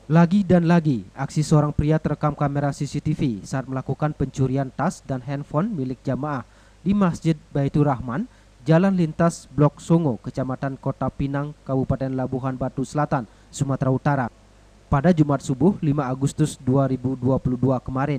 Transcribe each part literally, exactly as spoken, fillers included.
Lagi dan lagi, aksi seorang pria terekam kamera C C T V saat melakukan pencurian tas dan handphone milik jamaah di Masjid Baitur Rahman, Jalan Lintas Blok Songo, Kecamatan Kota Pinang, Kabupaten Labuhan Batu Selatan, Sumatera Utara, pada Jumat subuh lima Agustus dua ribu dua puluh dua kemarin.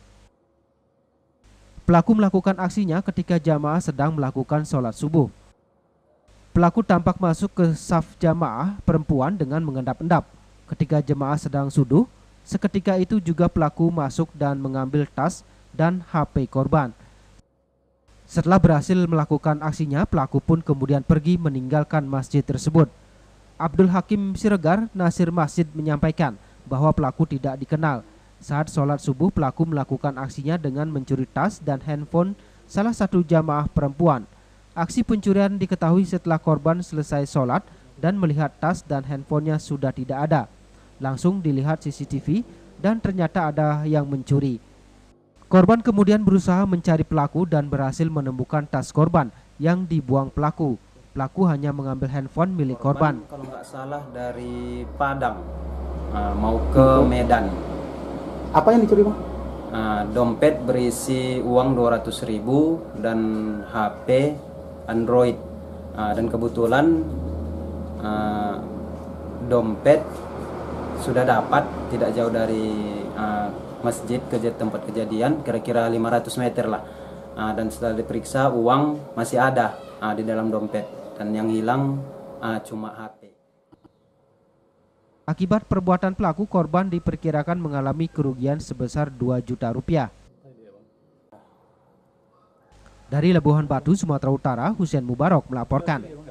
Pelaku melakukan aksinya ketika jamaah sedang melakukan sholat subuh. Pelaku tampak masuk ke saf jamaah perempuan dengan mengendap-endap. Ketika jemaah sedang subuh, seketika itu juga pelaku masuk dan mengambil tas dan H P korban. Setelah berhasil melakukan aksinya, pelaku pun kemudian pergi meninggalkan masjid tersebut. Abdul Hakim Siregar, Nasir Masjid, menyampaikan bahwa pelaku tidak dikenal. Saat sholat subuh, pelaku melakukan aksinya dengan mencuri tas dan handphone salah satu jamaah perempuan. Aksi pencurian diketahui setelah korban selesai sholat dan melihat tas dan handphonenya sudah tidak ada. Langsung dilihat C C T V dan ternyata ada yang mencuri. Korban kemudian berusaha mencari pelaku dan berhasil menemukan tas korban yang dibuang pelaku. Pelaku hanya mengambil handphone milik korban. Kalau nggak salah dari Padang uh, mau ke Medan. Apa yang dicuri, Bang? Uh, dompet berisi uang dua ratus ribu dan H P Android. Uh, dan kebetulan uh, dompet sudah dapat tidak jauh dari uh, masjid ke tempat kejadian, kira-kira lima ratus meter lah. Uh, dan setelah diperiksa, uang masih ada uh, di dalam dompet dan yang hilang uh, cuma H P. Akibat perbuatan pelaku, korban diperkirakan mengalami kerugian sebesar dua juta rupiah. Dari Labuhan Batu, Sumatera Utara, Husein Mubarok melaporkan.